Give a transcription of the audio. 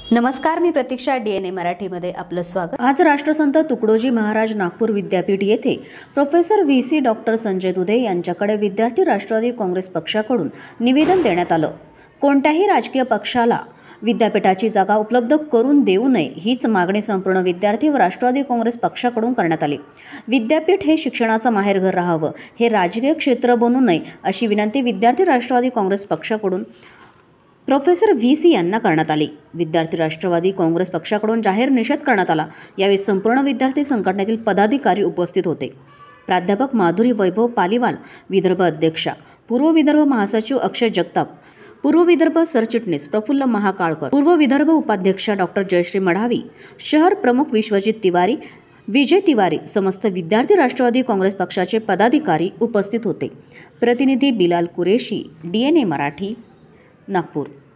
नमस्कार, मी प्रतीक्षा. DNA मराठीमध्ये आपलं स्वागत. आज राष्ट्रसंत तुकडोजी महाराज नागपूर विद्यापीठ येथे प्रोफेसर VC डॉक्टर संजय दुधे यांच्याकडे विद्यार्थी राष्ट्रवादी काँग्रेस पक्षाकडून निवेदन देण्यात आलं. कोणत्याही राजकीय पक्षाला विद्यापीठाची जागा उपलब्ध करून देऊ नये हीच मागणी संपूर्ण विद्यार्थी व राष्ट्रवादी काँग्रेस पक्षाकडून करण्यात आली. विद्यापीठ हे शिक्षणाचं माहेरघर राहावं, हे राजकीय क्षेत्र बनू नये अशी विनंती विद्यार्थी राष्ट्रवादी काँग्रेस पक्षाकडून प्रोफेसर VC यांना करण्यात आली. विद्यार्थी राष्ट्रवादी काँग्रेस पक्षाकडून जाहीर निषेध करण्यात आला. यावेळी संपूर्ण विद्यार्थी संघटनेतील पदाधिकारी उपस्थित होते. प्राध्यापक माधुरी वैभव पालीवाल, विदर्भ अध्यक्षा, पूर्व विदर्भ महासचिव अक्षय जगताप, पूर्व विदर्भ सरचिटणीस प्रफुल्ल महाकाळकर, पूर्व विदर्भ उपाध्यक्षा डॉक्टर जयश्री मढावी, शहर प्रमुख विश्वजित तिवारी, विजय तिवारी, समस्त विद्यार्थी राष्ट्रवादी काँग्रेस पक्षाचे पदाधिकारी उपस्थित होते. प्रतिनिधी बिलाल कुरेशी, DNA मराठी, नागपूर.